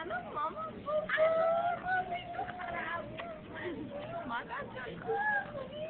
سلام مامان مادر جان خوبی؟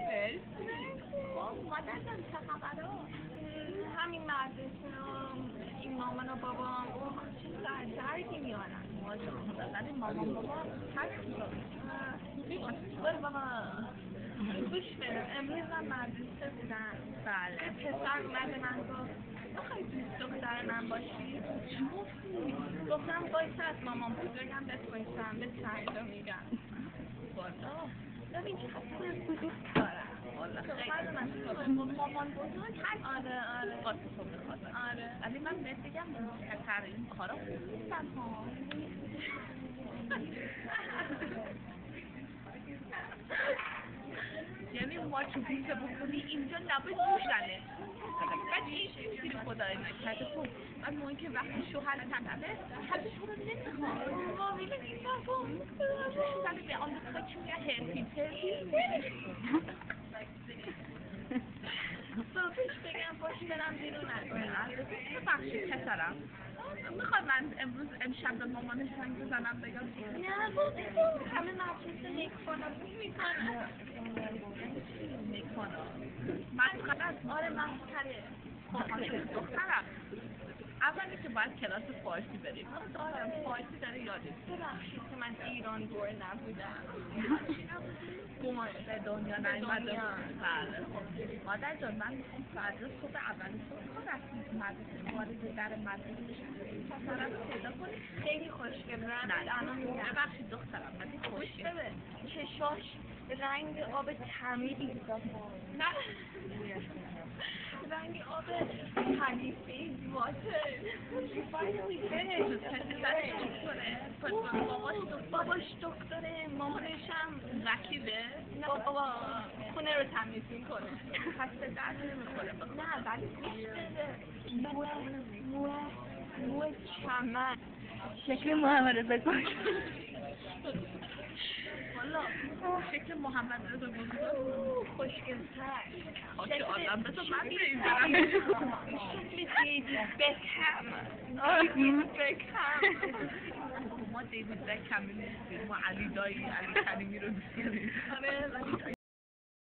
خب مادر جان چه خبره؟ همین مدرسه این مامان و بابام چه سردردی میارن ولی مامان بابا ترک میکنم برو بابا گوش بده امروز من مدرسه بودم بله پسر اومده من گفت بخوای دوست دختر من باشی؟ چی گفتی؟ گفتم بایسته از مامان بزرگم بپرسم به سردا میگم والا ببین چقدر من دوست دارم والا خیلی من مامان بزرگ هست آره واسه تو بخواد آره ولی من بهت بگم پسر این کارا خوب نیستن ها یعنی ما چو بیزه بکنی اینجا لبه بوشنه بعد این چیزی رو خدای نکرده خب من موقعی که وقتی شوهر طلبه حتی تو رو نمیخواد ما میبینی بابا شدن به آمریکا چی میگه هرپیز صبحش بگم باش برم بیرون ببخشید پسرم میخوای من امروز امشب به مامانش زنگ بزنم بگم نه بابا همه مدرسه میکنم مسخره آره مسخره دخترم اولی که باید کلاس فارسی بریم دارم فارسی داره یادت ببخشید که من ایران دور نبودم به دنیا نیومدم بله مادر جان من میخوام فردا صبح اول صبح رفتیم مدرسه وارد در مدرسه بشیم پسرم رو پیدا کنیم خیلی خوشگل نه ببخشید دخترم ولی خوشگل چشاش رنگ آب تمیز نه رنگ آب حلیفی واتر باباش دکتره مامانش هم وکیله نه بابا خونه رو تمیز میکنه پس به درد نمیخوره نه ولی گوش بده مو چمن شکل محمد رضا گل والا شکل محمد رضا گل خوشگل‌تر شکل آدم بذار من ببینم شکل دیوید بکهم ما دیوید بکهم نیستیم ما علی دایی علی کریمی رو دوست داریم